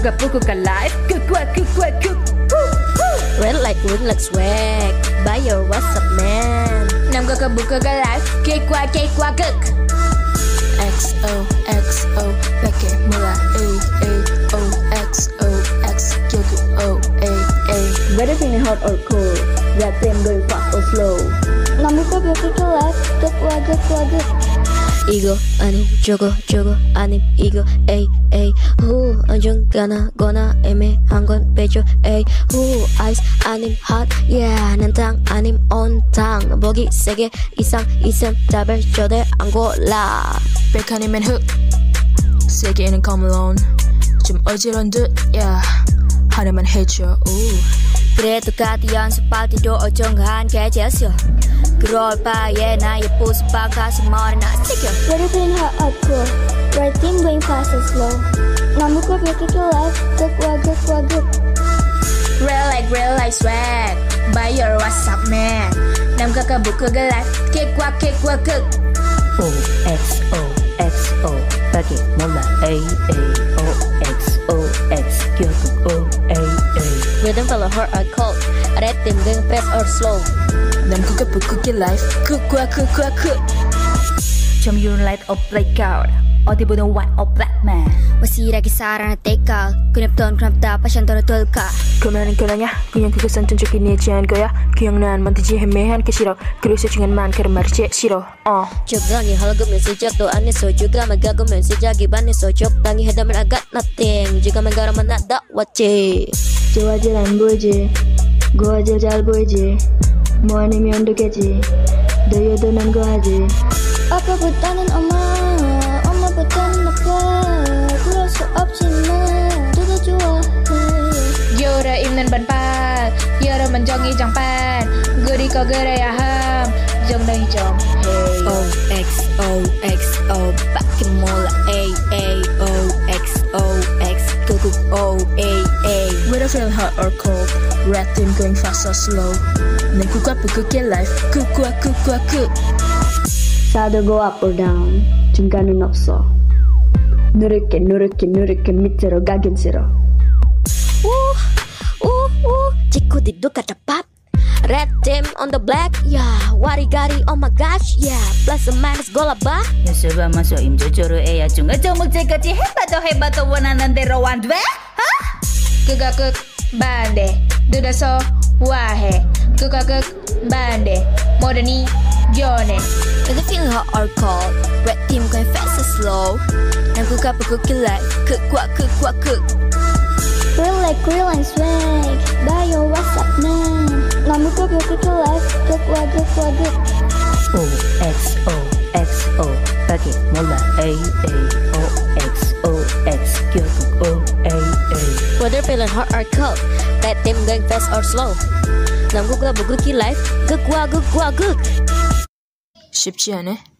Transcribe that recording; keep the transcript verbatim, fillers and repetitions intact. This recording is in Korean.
got book got life. Cook what cook what cook. Red like green like swag. Buy your WhatsApp man. Nam got got book got life. Cake what cake what cook. X O X O Becky Mula A A O X O X Kyoku O A A. Whether feeling hot or cold, that them going fast or slow. Nam got book got life. Cook what cook what cook. 이거 아님 저거 저거 아님 이거 에이 에이 후 언젠가나 거나 애매한 건 빼줘 에이 후 아이스 아님 핫 yeah 난탕 아님 온탕 보기 세게 이상 이셈 답을 절대 안 골라 백 아니면 흑 세게는 come alone 좀 어지러운 듯 yeah 하나만 해줘 우 그래도 가디 연습하기도 어정한 게 제스요 그럴 바에 나의 보습한 가슴 머리 나 지켜 Whether feeling hot or cold, right team going fast or slow. Nam got book got life. Cook what cook what cook. Real like real like swag. Buy your WhatsApp man. Nam got got book got life. Cake what cake what cook. O X O X O Becky Mula A A O X O X Kyoku O A A. Rhythm feel hot or cold red team going fast or slow 난 그가 북극의 life cook과 cook과 cook Show me your light or blackout. 어디 보던 white or black man. wasir하게 살아나 때가 그립던 그립다 passion 떨어떨까 그만은 그러냐 그냥 그것은 전적이 내지 않은 거야 기억난 만드지 헤매한 게 싫어 그래서 중요한 그런 말이 제일 싫어 어 적당히 헐거면 시작도 안 했어 주가만 가고면 시작이 반했어 적당히 해담을 I got nothing 지가만 가라만 나다 왔지 좋아질 안 보이지 고아질 잘 보이지 뭐 아니면 되겠지 너희도 난 거하지 아빠보다는 엄마 엄마보다는 아빠 그럴 수 없지만 둘 다 좋아해 Yora im nan ban pa. Yora man jong i jong pan. Guri ko gure ya ham. Jong đây jong hey. O X O X O Bakimola A A O X O X Kuku O A A Whether feeling hot or cold red team going fast or slow 난 그가 북극의 life cook과 cook과 cook Either go up or down 중간은 없어 누르게 누르게 누르게 밑으로 가긴 싫어 우우우 지코디도 다pat red team on the black yeah 와리가리 oh my gosh yeah plus and minus 골라봐 연습 마서 임조조로 해야 중간 정목제까지 해봐도 해봐도 원하는 대로 안 돼? 어? Kega kek bande. Duda so wahe. Kega kek bande. Modani jone. Whether feeling hot or cold red team going fast or slow 난 그가 북극의 life cook what cook what cook Real like real and swag. Buy your WhatsApp man. Nam got book got life. Cook what cook what cook. O X O X O Becky Mula A A O X O X Kyoku O A A. Whether feeling hot or cold red team going fast or slow 난 그가 북극의 life cook what cook what cook 쉽지 않아?